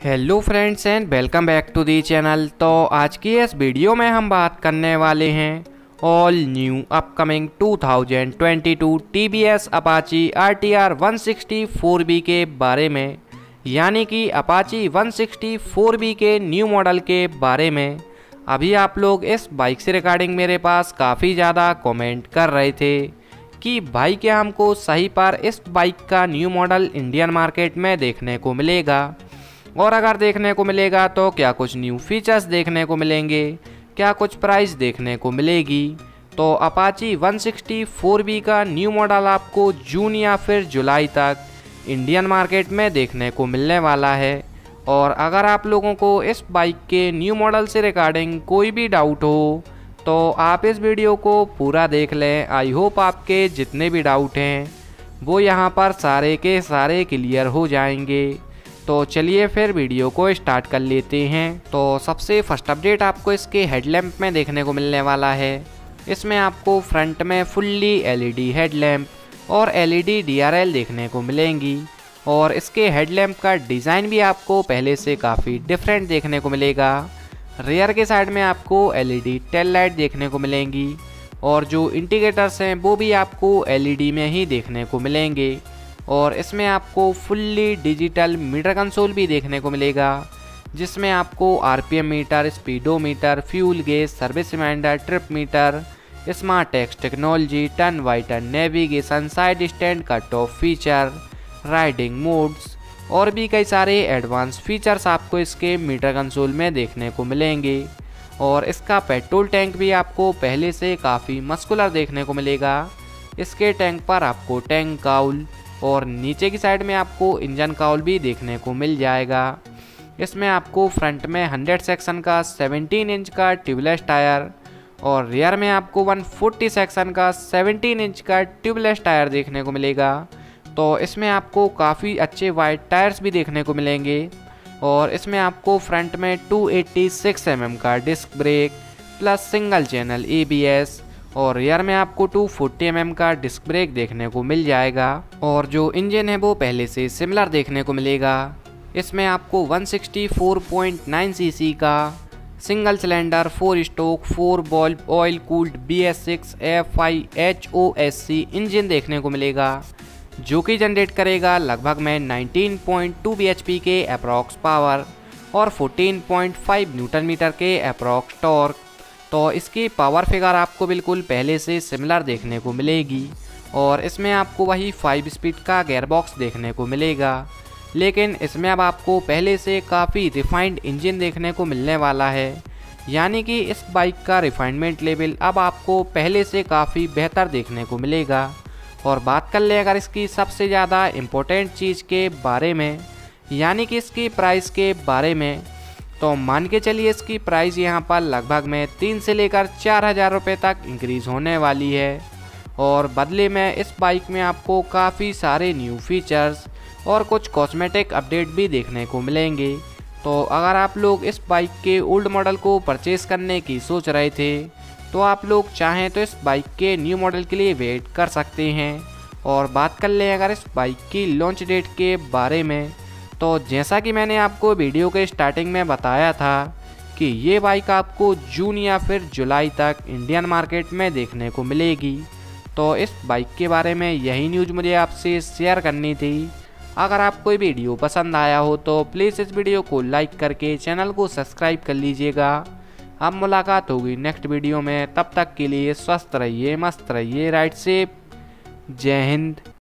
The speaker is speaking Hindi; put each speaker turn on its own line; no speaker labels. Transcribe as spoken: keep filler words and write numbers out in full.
Hello friends and welcome back to the channel. तो आज की इस वीडियो में हम बात करने वाले हैं all new upcoming two thousand twenty two T V S Apache R T R one sixty four B के बारे में, यानी कि Apache one sixty four B के न्यू मॉडल के बारे में। अभी आप लोग इस बाइक से रिगार्डिंग मेरे पास काफ़ी ज़्यादा कमेंट कर रहे थे कि भाई क्या हमको सही पर इस बाइक का न्यू मॉडल इंडियन मार्केट में देखने को मिलेगा, और अगर देखने को मिलेगा तो क्या कुछ न्यू फीचर्स देखने को मिलेंगे, क्या कुछ प्राइस देखने को मिलेगी। तो Apache one sixty four B का न्यू मॉडल आपको जून या फिर जुलाई तक इंडियन मार्केट में देखने को मिलने वाला है। और अगर आप लोगों को इस बाइक के न्यू मॉडल से रिगार्डिंग कोई भी डाउट हो तो आप इस वीडियो को पूरा देख लें। आई होप आपके जितने भी डाउट हैं वो यहाँ पर सारे के सारे क्लियर हो जाएंगे। तो चलिए फिर वीडियो को स्टार्ट कर लेते हैं। तो सबसे फर्स्ट अपडेट आपको इसके हेडलैम्प में देखने को मिलने वाला है। इसमें आपको फ्रंट में fully L E D headlamp और L E D D R L देखने को मिलेंगी, और इसके हेडलैम्प का डिज़ाइन भी आपको पहले से काफ़ी डिफरेंट देखने को मिलेगा। रियर के साइड में आपको L E D tail light देखने को मिलेंगी, और जो इंडिकेटर्स हैं वो भी आपको एल ई डी में ही देखने को मिलेंगे। और इसमें आपको फुल्ली डिजिटल मीटर कंसोल भी देखने को मिलेगा, जिसमें आपको R P M meter, speedometer, fuel gauge, service reminder, trip meter, smart tax technology, turn by turn navigation, side stand cut off feature, riding modes और भी कई सारे एडवांस फीचर्स आपको इसके मीटर कंसोल में देखने को मिलेंगे। और इसका पेट्रोल टैंक भी आपको पहले से काफ़ी मस्कुलर देखने को मिलेगा। इसके टैंक पर आपको टैंक काउल और नीचे की साइड में आपको इंजन काउल भी देखने को मिल जाएगा। इसमें आपको फ्रंट में हंड्रेड सेक्शन का सेवनटीन इंच का ट्यूबलेस टायर और रियर में आपको वन फोर्टी सेक्शन का सेवनटीन इंच का ट्यूबलेस टायर देखने को मिलेगा। तो इसमें आपको काफ़ी अच्छे वाइड टायर्स भी देखने को मिलेंगे, और इसमें आपको फ्रंट में two eighty six M M का disc brake plus single channel A B S, और रियर में आपको टू फोर्टी एम एम का डिस्क ब्रेक देखने को मिल जाएगा। और जो इंजन है वो पहले से सिमिलर देखने को मिलेगा। इसमें आपको one sixty four point nine C C का single cylinder four stroke four valve oil cooled B S six F I H O S C engine देखने को मिलेगा, जो कि जनरेट करेगा लगभग में nineteen point two B H P के अप्रॉक्स पावर और fourteen point five newton metre के अप्रॉक्स टॉर्क। तो इसकी पावर फिगर आपको बिल्कुल पहले से सिमिलर देखने को मिलेगी, और इसमें आपको वही फाइव स्पीड का गेयरबॉक्स देखने को मिलेगा, लेकिन इसमें अब आपको पहले से काफ़ी रिफाइंड इंजन देखने को मिलने वाला है। यानी कि इस बाइक का रिफाइनमेंट लेवल अब आपको पहले से काफ़ी बेहतर देखने को मिलेगा। और बात कर लें अगर इसकी सबसे ज़्यादा इम्पोर्टेंट चीज़ के बारे में, यानी कि इसकी प्राइस के बारे में, तो मान के चलिए इसकी प्राइस यहाँ पर लगभग में तीन से लेकर चार हज़ार रुपये तक इंक्रीज़ होने वाली है। और बदले में इस बाइक में आपको काफ़ी सारे न्यू फीचर्स और कुछ कॉस्मेटिक अपडेट भी देखने को मिलेंगे। तो अगर आप लोग इस बाइक के ओल्ड मॉडल को परचेज़ करने की सोच रहे थे तो आप लोग चाहें तो इस बाइक के न्यू मॉडल के लिए वेट कर सकते हैं। और बात कर लें अगर इस बाइक की लॉन्च डेट के बारे में, तो जैसा कि मैंने आपको वीडियो के स्टार्टिंग में बताया था कि ये बाइक आपको जून या फिर जुलाई तक इंडियन मार्केट में देखने को मिलेगी। तो इस बाइक के बारे में यही न्यूज़ मुझे आपसे शेयर करनी थी। अगर आपको ये वीडियो पसंद आया हो तो प्लीज़ इस वीडियो को लाइक करके चैनल को सब्सक्राइब कर लीजिएगा। अब मुलाकात होगी नेक्स्ट वीडियो में, तब तक के लिए स्वस्थ रहिए, मस्त रहिए, राइट सेफ, जय हिंद।